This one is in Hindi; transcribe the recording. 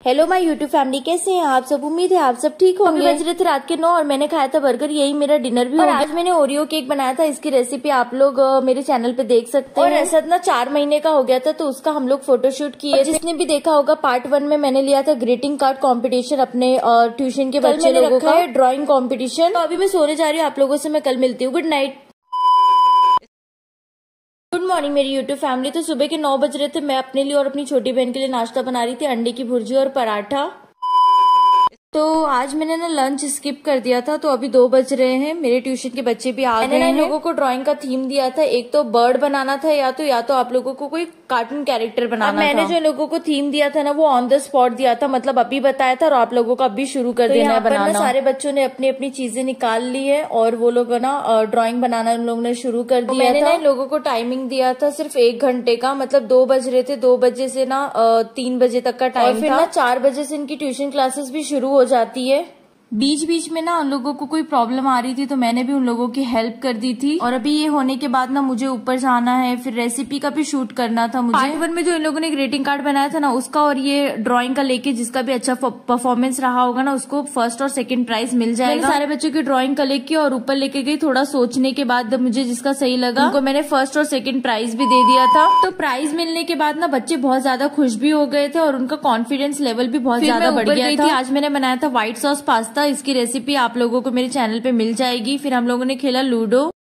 हेलो माय यूट्यूब फैमिली, कैसे हैं आप सब। उम्मीद है आप सब ठीक होंगे। बज रहे थे रात के 9 और मैंने खाया था बर्गर, यही मेरा डिनर भी। और आज मैंने ओरियो केक बनाया था, इसकी रेसिपी आप लोग मेरे चैनल पे देख सकते हैं। और ऐसा ना 4 महीने का हो गया था तो उसका हम लोग फोटोशूट किए। जिसने भी देखा होगा पार्ट 1 में मैंने लिया था ग्रीटिंग कार्ड कॉम्पिटिशन अपने ट्यूशन के बच्चे लोगों का, ड्रॉइंग कॉम्पिटिशन। तो अभी मैं सोने जा रही हूँ, आप लोगों से मैं कल मिलती हूँ। गुड नाइट, गुड मॉर्निंग मेरी यूट्यूब फैमिली। तो सुबह के 9 बज रहे थे, मैं अपने लिए और अपनी छोटी बहन के लिए नाश्ता बना रही थी, अंडे की भुर्जी और पराठा। तो आज मैंने ना लंच स्किप कर दिया था, तो अभी 2 बज रहे हैं, मेरे ट्यूशन के बच्चे भी आ गए हैं। इन लोगों को ड्राइंग का थीम दिया था, एक तो बर्ड बनाना था या तो आप लोगों को कोई कार्टून कैरेक्टर बनाना था। मैंने जो लोगों को थीम दिया था ना वो ऑन द स्पॉट दिया था, मतलब अभी बताया था और आप लोगों को अभी शुरू कर देना है बनाना। सारे बच्चों ने अपनी अपनी चीजें निकाल ली है और वो लोग ना ड्राइंग बनाना उन लोगों ने शुरू कर दिया। मैंने ना इन लोगों को टाइमिंग दिया था सिर्फ 1 घंटे का, मतलब 2 बज रहे थे, 2 बजे से ना 3 बजे तक का टाइम था। फिर ना 4 बजे से इनकी ट्यूशन क्लासेस भी शुरू हो जाती है। बीच बीच में ना उन लोगों को कोई प्रॉब्लम आ रही थी तो मैंने भी उन लोगों की हेल्प कर दी थी। और अभी ये होने के बाद ना मुझे ऊपर जाना है, फिर रेसिपी का भी शूट करना था मुझे। पार्ट 1 में जो इन लोगों ने ग्रीटिंग कार्ड बनाया था ना उसका और ये ड्राइंग का लेके जिसका भी अच्छा परफॉर्मेंस रहा होगा ना उसको फर्स्ट और सेकंड प्राइज मिल जाएगा। मैंने सारे बच्चों की ड्राइंग कलेक्ट की और ऊपर लेके गई, थोड़ा सोचने के बाद मुझे जिसका सही लगा उनको मैंने फर्स्ट और सेकंड प्राइज भी दे दिया था। तो प्राइज मिलने के बाद ना बच्चे बहुत ज्यादा खुश भी हो गए थे और उनका कॉन्फिडेंस लेवल भी बहुत ज्यादा बढ़ गया था। आज मैंने बनाया था व्हाइट सॉस पास्ता, इसकी रेसिपी आप लोगों को मेरे चैनल पे मिल जाएगी। फिर हम लोगों ने खेला लूडो।